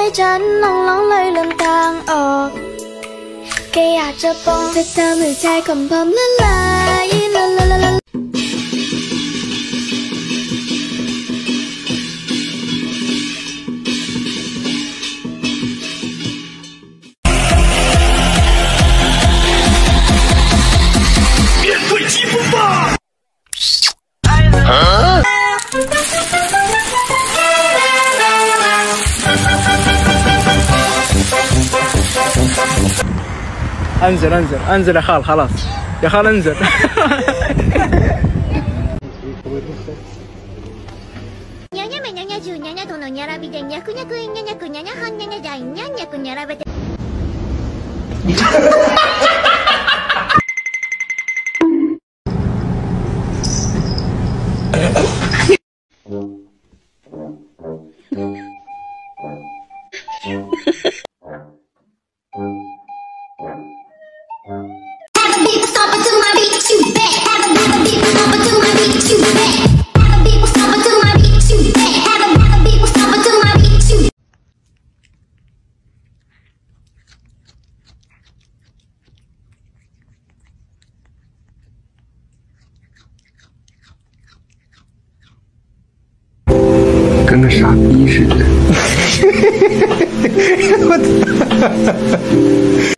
ฉันลองเลยลืมทางออกแค่อยากจะบอกเธอทำให้ใจของผมละลายละละละละ انزل انزل انزل يا خال، خلاص يا خال انزل.跟个傻逼似的。我操！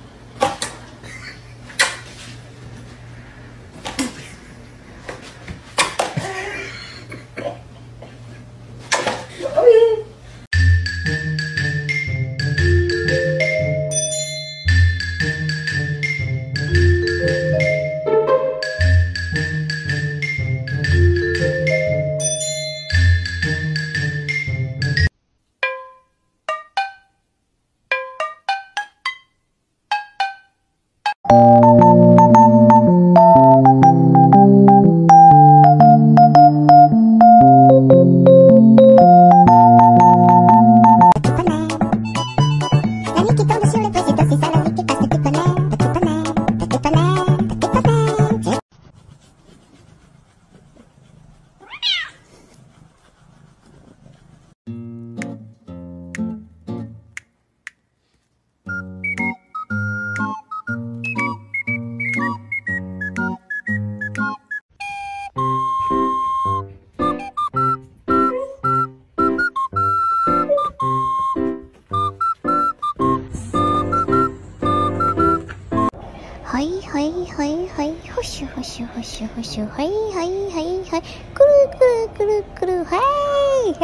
シュホシュホシュホシュはいはいはいはいくるくるくるくるはい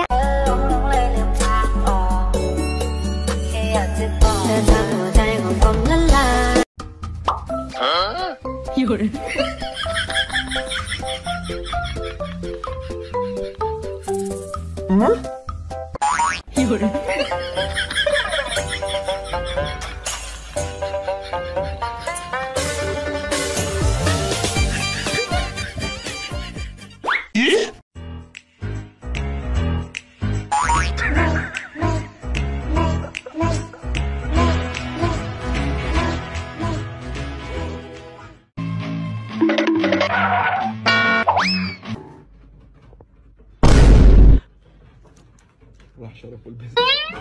有人有人 راح شرف البس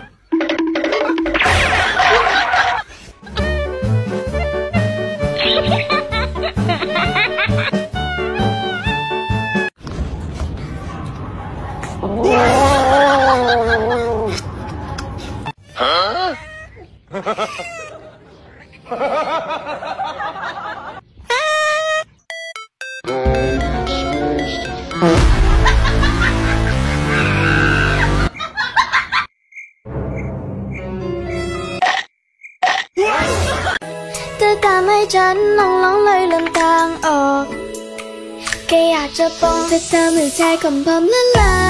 เธอทำให้ฉันลองเลยลืมทางออกแค่อยากจะบอกเธอทำให้ใจของผมละลาย